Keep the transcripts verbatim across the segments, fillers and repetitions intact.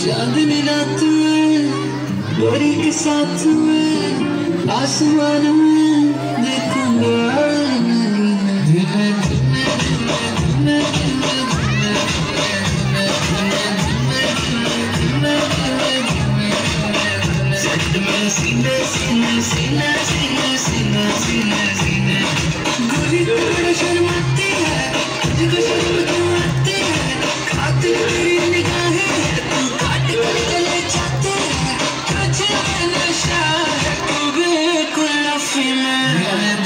चांदनी रात में गोरी के साथ में आसमान में देखूंगा सीने सीने सीने सीने सीने सीने सीने गोरी बड़ा शर्माती है तुझको शर्म क्यों आती है खातिर तेरी निगाहें तू काट कर चले जाते हैं तुझे में नशा है तू बिल्कुल अफी में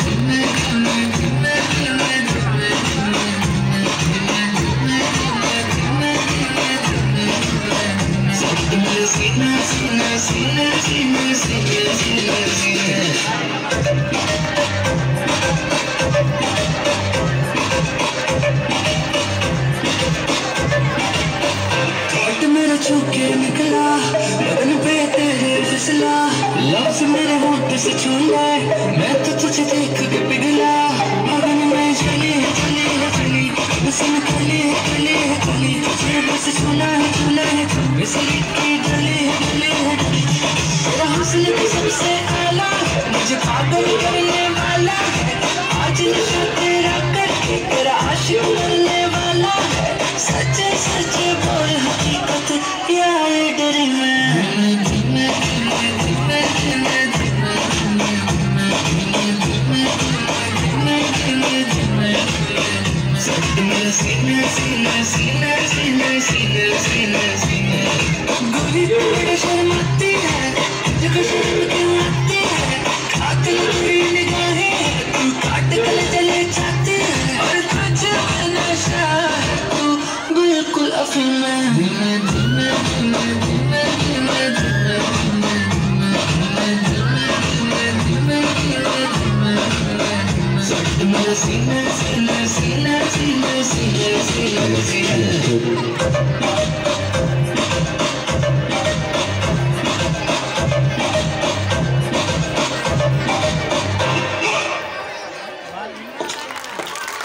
सीने सीने सीने सीने सीने सीने सीने थॉट मेरा छूके निकला बदन पे तेरे फिसला लफ्ज़ मेरे होंठ से छू लाए मैं तो तुझे देख के पिघला मगन में चली है चली है चली बस निकली है चली है चली तुझे बस छूना है छूना है मिसरी की डली है डली है तेरा हौसले भी सबसे आला मुझे पागल करने वाला है आज नशा तेरा करके तेरा आशिक बनने वाला है सच सच बोल हकीकत या ये डरी मैं सीने सीने सीने सीने सीने सीने सीने गोरी बड़ी शर्माती है तुझको शर्म क्यों आती है खातिर तेरी निगाहें तू काट कर चले जाती है और तुझे में नशा है तू बिल्कुल अफीम में धीमे धीमे धीमे धीमे धीमे धीमे धीमे धीमे सीने सीने सीने सीने सीने सीने सीने